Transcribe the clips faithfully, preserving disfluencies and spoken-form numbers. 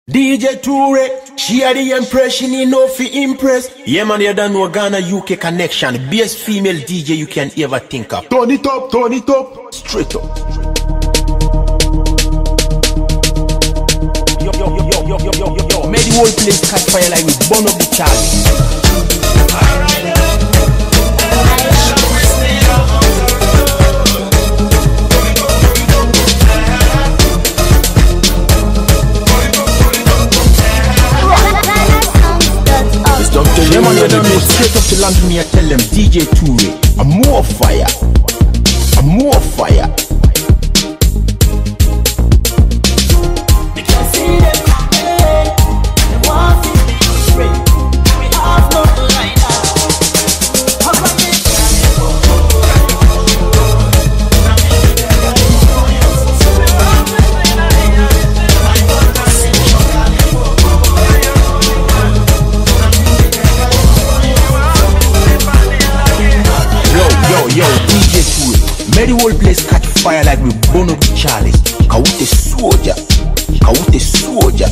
D J Toure, share the impression you know fi impress. Yeah man, you don't know Ghana U K connection. Best female D J you can ever think of. Turn it up, turn it up, straight up. Yo yo yo yo yo yo yo yo yo. Make the whole place catch fire like we burn up the Charlie. Alright. Yeah man, you don't know, straight up to London, me I tell them D J Toure, I'm more fire, I'm more fire. You can see them, hey, they want to be straight, we have no line now. How come they Yo, D J Toure, make the whole place catch fire like we burn up the Charlies. Cause we the soldier, cause we the soldier.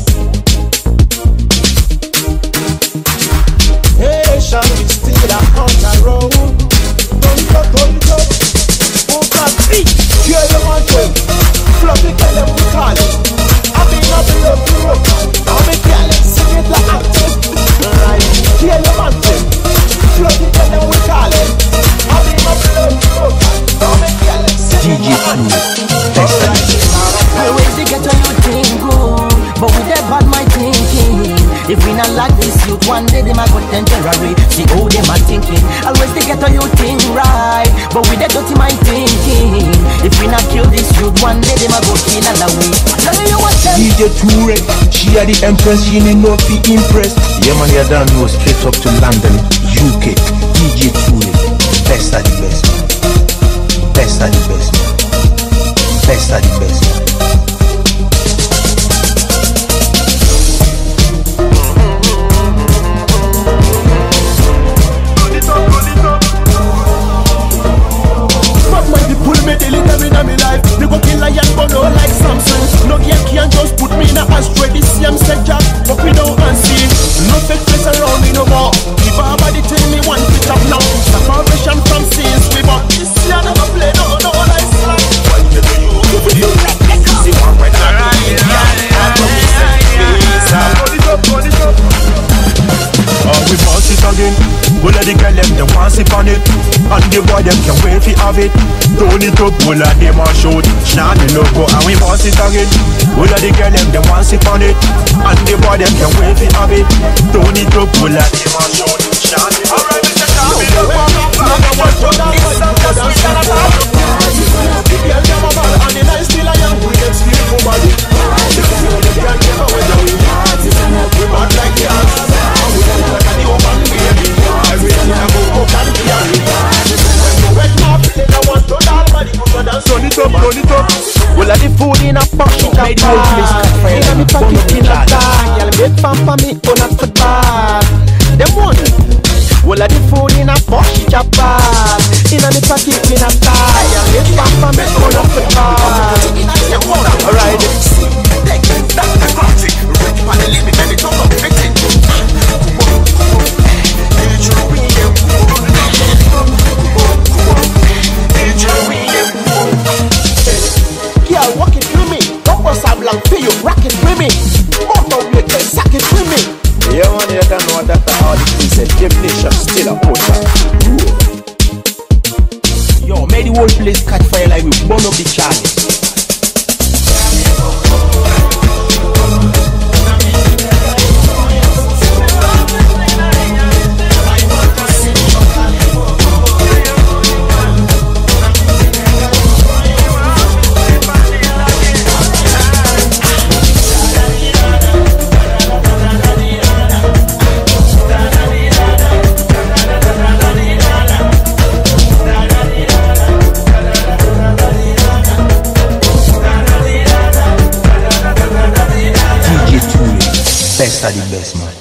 Hey, shall we still on the road? Don't go, don't go. Oh God, beat, hear your man too. Fluffy girl, them we call it. I've been up in the road. I'm a girl, sing it like active. Right, hear your man too. Fluffy girl, them we call it. D J Toure, I always get on your thing good, but with that bad my thinking. If we not like this youth, one day they might go temporary. See how they my thinking. Always they get on your thing right, but with that dirty my thinking. If we not kill this youth, one day they might go kill all away. D J Toure, she are the empress, she need not be impressed. Yeah man, you don't know, straight up to London, U K. D J Toure, best of the best. Best of the best, best of the best. But when they pull me, they litter me in my life. They go kill lion, but no like Samson. No girl can just put me in a ashtray. This same set job, but we don't see. No fake face around me no more. If I body tell me one pitch up now. Separation from scenes, we bought this year never play no no like slack. What you do you? You rap like a see one when I do it. I'm from the same place. Hold it up, hold it up. Oh, we boss it again. All of the girl them they want sip on it, and the boy them can wait for have it. Turn it up, all of them are shout. Shine the logo and we boss it again. All of the girl them they want sip on it, and the boy them can wait for have it. Turn it up, all of them are shout. Shine the logo. Alright, Mister Tommy, no one up, no one up. It's something that's sweet and about. The girl them are bad and the night still a young. We get still for body. The girl never went away. We bad like the ass. We don't like any open baby. Everything I go up and carry. When you wake up, I want to down body. Turn it up, turn it up. Well, I the food in a pocket of bar. In a pocket in a car. Y'all make fun for me, oh not for bad. Them one. Well, I the food in a pocket of bar. In a pocket in a car. Y'all make fun for me, oh not for bad. Alright. Take that and cross it. Ready for the limit and it's all up fitting. Girl, walk it with me. Don't bust a blank for you. Rock it with me. Motor blade, then sack it with me. Yeah, man, you don't know that all the things said. Definition still a potion. Yo, make the whole place catch fire like we burn up the Charlie. Best of the best, man.